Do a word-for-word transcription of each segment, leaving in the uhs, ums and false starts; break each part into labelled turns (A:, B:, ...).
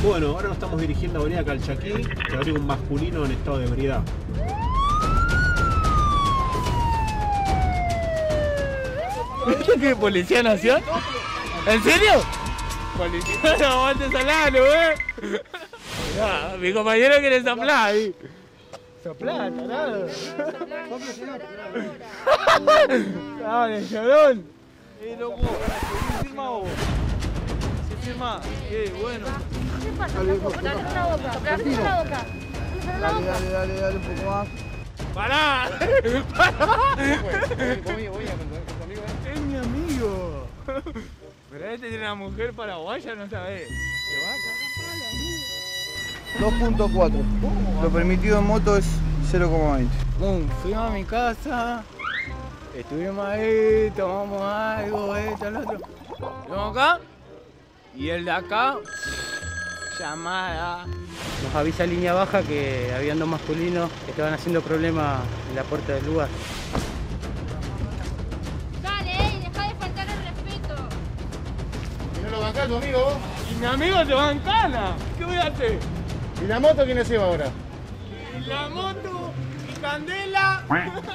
A: Bueno, ahora nos estamos dirigiendo a Avenida Calchaquí, que abriga un masculino en estado de ebriedad.
B: ¿Qué? ¿Policía Nacional? ¿En serio? Policía, no, aguante salado, eh. Ya, mi compañero quiere soplar ahí. Soplar, tarado. Dale, llorón. Eh, loco, ¿sí firma vos? ¿Sí firma? Eh, bueno.
C: ¿Qué pasa, loco? Dale una boca, dale una boca.
D: Dale, dale, dale, dale un poco más.
B: ¡Pará! ¡Pará!
D: Conmigo, voy a con tu amigo, ¿eh?
B: Es mi amigo. Pero este tiene una mujer paraguaya, no sabés. Te vas a cagar pala, amigo.
D: dos punto cuatro. Lo permitido en moto es cero coma veinte.
B: Boom, fuimos a mi casa, estuvimos ahí, tomamos algo, esto, lo otro. Vamos acá y el de acá, llamada.
E: Nos avisa línea baja que habían dos masculinos que estaban haciendo problemas en la puerta del lugar.
C: Dale, ey, deja de faltar el respeto.
F: ¿Y no lo bancás tu amigo vos?
B: Y mi amigo se va en cana. ¿Qué voy a hacer?
F: ¿Y la moto quién la lleva ahora?
B: Y la moto y Candela.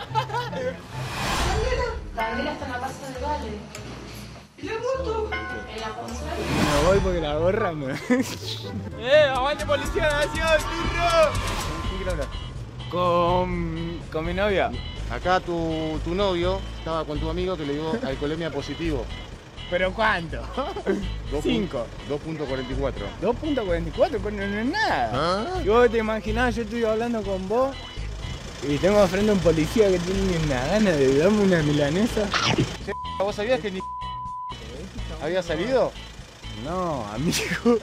G: Candela está en la casa de Vale. ¿Y la moto? En la consola.
B: Me voy porque la gorra me... ¡Eh! ¡Aguante Policía Nacional, turro!
F: ¿Quién quiere hablar?
B: Con... con mi novia.
F: Acá tu, tu novio estaba con tu amigo que le dio alcoholemia positivo.
B: ¿Pero cuánto? Cinco.
F: dos punto cuarenta y cuatro.
B: dos punto cuarenta y cuatro, pero no es nada.
F: ¿Ah?
B: Y vos te imaginás, yo estoy hablando con vos y tengo de frente a un policía que tiene una gana de darme una milanesa.
F: ¿Vos sabías que ni había salido?
B: No, amigo.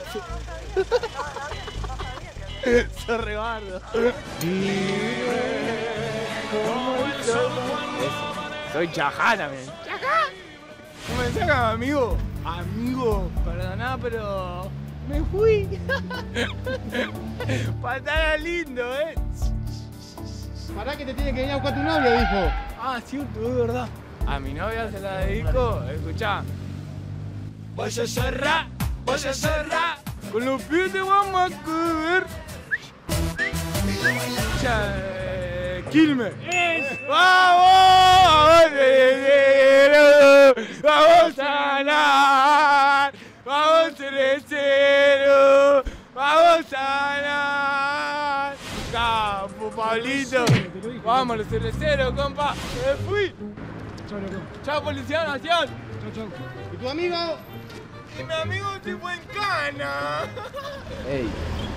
B: Sos rebardo. Soy chajá men. ¡Chajá! ¿Cómo me sacan, amigo? Amigo, perdoná, pero me fui. Patada lindo, eh.
F: Pará que te tiene que venir a buscar tu novia, dijo.
B: Ah, cierto, es verdad. A mi novia se la dedico, escuchá. Voy a cerrar, voy a cerrar. Con los pies te vamos a comer. Ya, eh, Quilmes. ¡Vamos! ¡Vamos a ganar! ¡Vamos tres cero! ¡Vamos a ganar! ¡Campo, Pablito! ¡Vamos los tres cero, compa! ¡Me fui! ¡Chao, Policía Nacional!
F: ¿Y tu amigo?
B: ¡Y mi amigo se fue en cana!
D: Ey.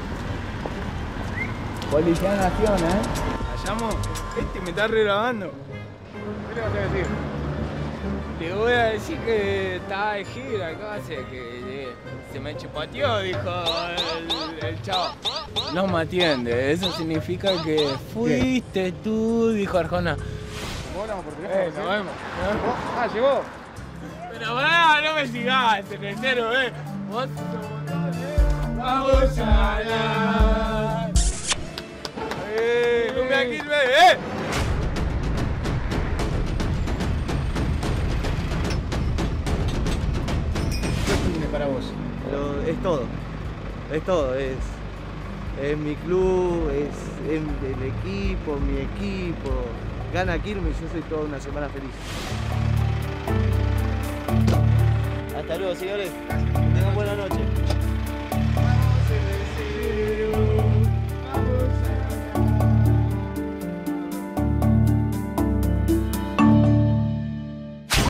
D: Policía Nación, ¿eh?
B: ¿La llamo? Este me está regrabando.
F: ¿Qué le vas a decir?
B: Le voy a decir que estaba de gira acá, se, que eh, se me chupateó, dijo el, el chavo. No me atiende, eso significa que fuiste tú, dijo Arjona.
F: ¿Vos hablamos por teléfono?
B: Eh, nos vemos.
F: ¿Vos? Ah, llegó.
B: Pero pará, no me sigas, tercero, eh. Vos sos... Vamos a ganar. Eh, cumbia Quilmes, eh.
F: ¿Qué tiene para vos?
E: Pero es todo, es todo, es, es mi club, es, es el equipo, mi equipo. Gana Quilmes y yo soy toda una semana feliz. Hasta luego, señores. Que tengan buena noche.